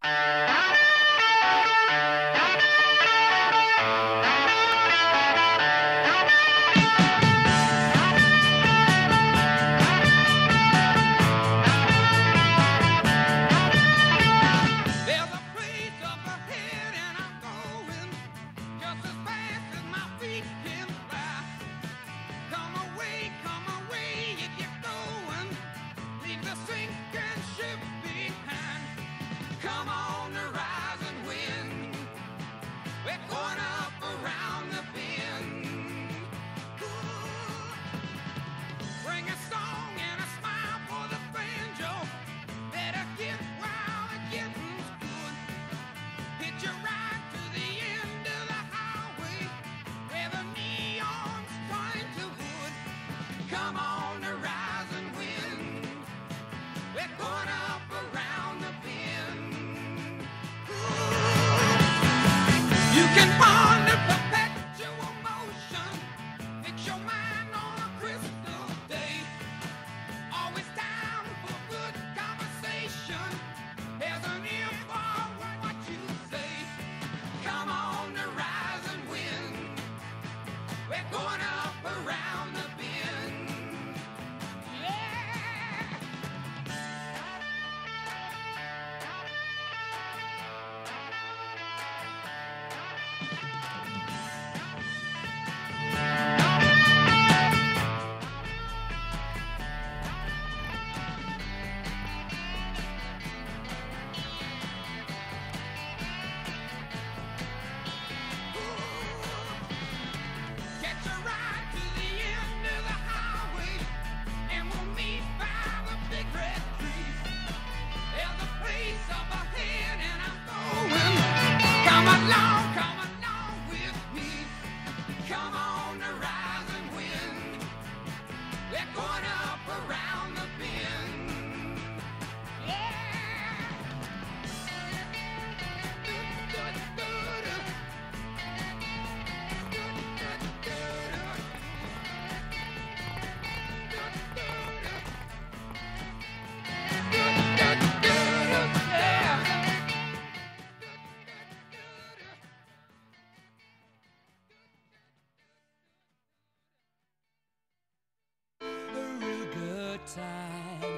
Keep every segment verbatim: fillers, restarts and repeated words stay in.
time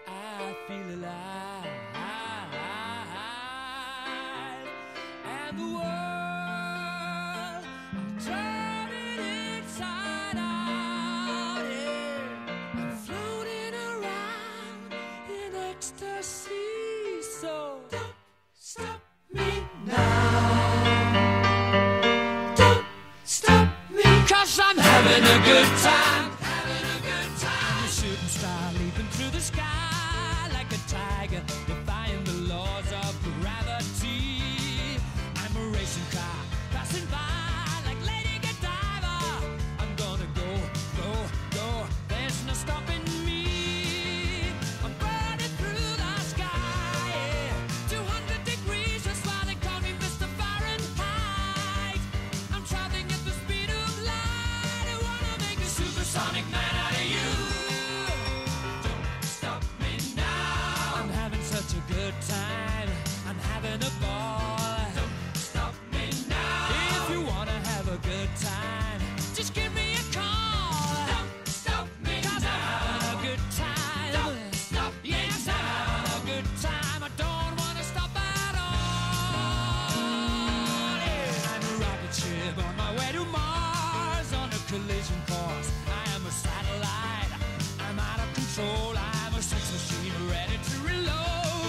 I feel alive, and the world I'm turning inside out, yeah. I'm floating around in ecstasy, so don't stop me now, don't stop me, 'cause I'm having a good time. Leaping through the sky like a tiger, defying the laws of gravity. I'm a racing car passing by like Lady Godiva. I'm gonna go, go, go. There's no stopping me. I'm burning through the sky, yeah. two hundred degrees, that's why they call me Mister Fahrenheit. I'm traveling at the speed of light. I wanna make a supersonic man out of you. Such a good time, I'm having a ball. Don't stop me now. If you wanna have a good time, just give me a call. Don't stop me 'cause now. I'm having a good time. Don't stop me yes, now. I'm having a good time. I don't wanna stop at all. Yeah. I'm a rocket ship on my way to Mars on a collision course. I am a satellite. I'm out of control. I'm a sex machine ready to reload.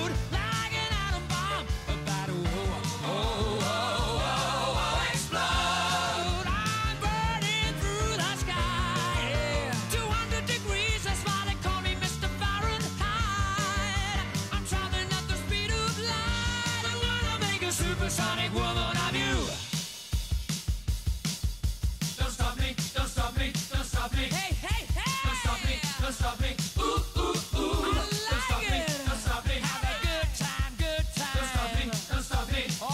Supersonic woman of you. Don't stop me, don't stop me, don't stop me. Hey, hey, hey. Don't stop me, don't stop me. Ooh, ooh, ooh. I like don't stop it. me, don't stop me. Have a good time, good time. Don't stop me, don't stop me. Oh.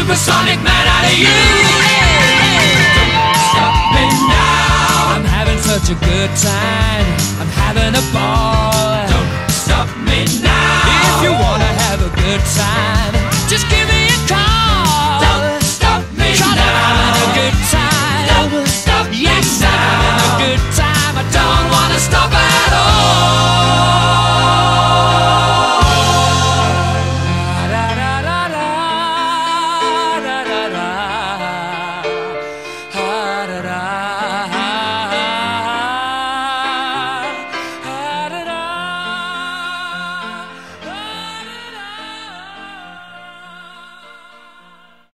supersonic man out of you. Don't stop me now. I'm having such a good time. I'm having a ball. Don't stop me now. If you wanna have a good time,